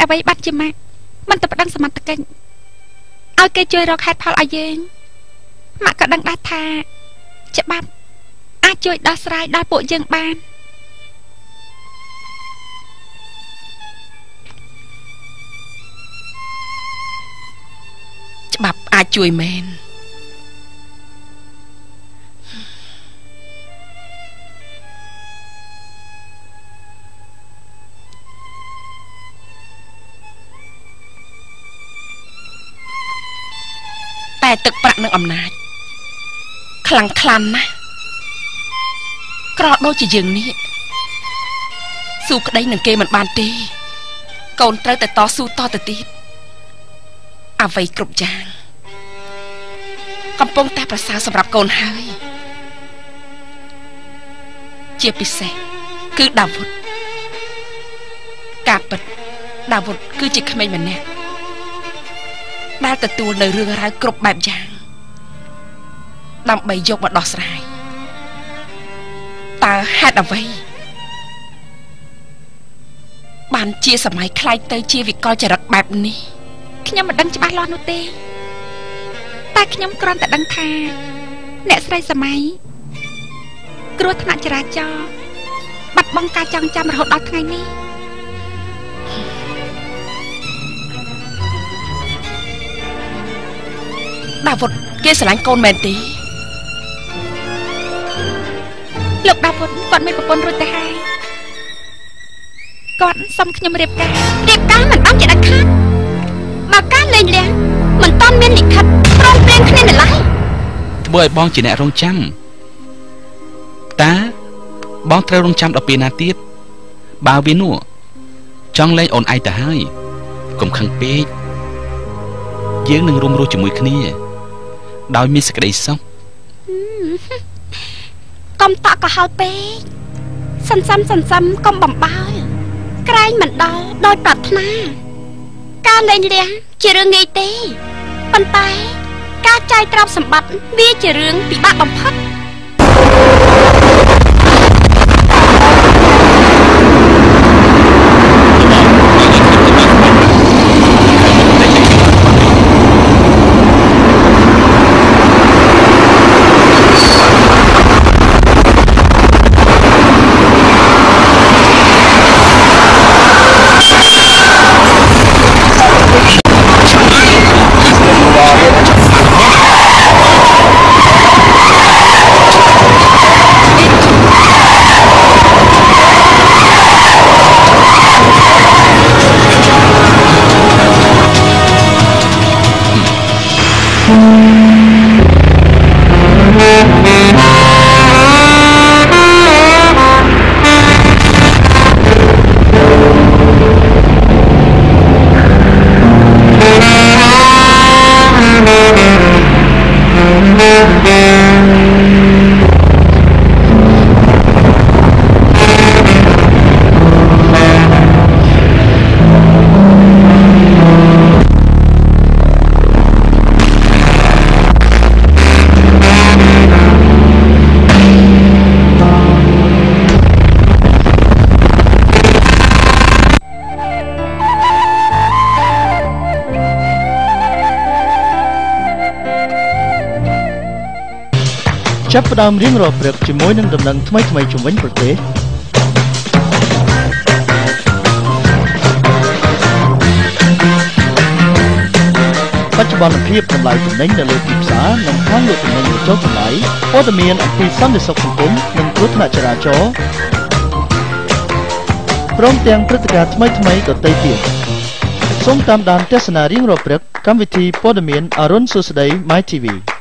អ្វីបាត់ជាម៉ាក់មិនទៅប្តឹងសមត្ថកិច្ចឲ្យគេជួយរកហេតុផលឲ្យយើងម៉ាក់ក៏ដឹងដែរថាច្បាប់អាចជួយដោះស្រាយដល់ពួកយើងបានច្បាប់អាចជួយមែនតែទឹកប្រាក់និងអំណាចខ្លាំងខ្លាំងណាស់ក្រដូចជាយើងនេះស៊ូក្តីនឹងគេមិនបានទេកូនត្រូវតែតស៊ូតទៅទៀតអ្វីគ្រប់យ៉ាងកំពុងតែប្រសើរសម្រាប់កូនហើយជាពិសេសគឺដាវុធការពិតដាវុធគឺជាក្មេងម្នាក់ដែលទទួលនៅរឿងរ៉ាវគ្រប់បែបយ៉ាងដើម្បីយកមកដោះស្រាយតើហេតុអ្វីបានជាសម័យខ្លាយទៅជាវិកលចរិតបែបនេះខ្ញុំមិនដឹងច្បាស់លាស់នោះទេតែខ្ញុំគ្រាន់តែដឹងថាអ្នកស្រីសម័យគ្រោះថ្នាក់ចរាចរណ៍បាត់បង់ការចងចាំរហូតដល់ថ្ងៃនេះដាវុធគេស្រឡាញ់កូនមែនទេលោកដាវុធគាត់មានប្រពន្ធរួចទៅហើយគាត់សុំខ្ញុំរៀបការមិនបានជាដាច់ខាតបើការលេងលះមិនតាន់មានលិខិតព្រមព្រៀងគ្នានៅឡើយធ្វើឲ្យបងជាអ្នករងចាំតាបងត្រូវរងចាំដល់ពេលណាទៀតបើវានោះចង់លេងអូនឯងទៅហើយកុំខឹងពេកយើងនឹងរួមរស់ជាមួយគ្នាដោយមានសេចក្តីសុខកុំតក់ក៏ហល់ពេកសន្សំកុំបំបើក្រែងមិនដល់ដោយប្រាថ្នាការលេងលះជារឿងងាយទេប៉ុន្តែការចាយទ្រព្យសម្បត្តិវាជារឿងពិបាកបំផុតចាប់ផ្ដើមរៀងរាល់ព្រឹកជាមួយនឹងដំណឹងថ្មីៗជុំវិញប្រទេសបច្ចុប្បន្នភាពតម្លៃទំនិញនៅលើទីផ្សារនិងហាងលក់ទំនិញចុះតម្លៃព័ត៌មានអំពីសន្តិសុខសង្គមនិងគ្រោះថ្នាក់ចរាចរណ៍ព្រមទាំងព្រឹត្តិការណ៍ថ្មីៗដទៃទៀតសូមតាមដានទស្សនារៀងរាល់ព្រឹកកម្មវិធីព័ត៌មានអរុនសុស្ដី My TV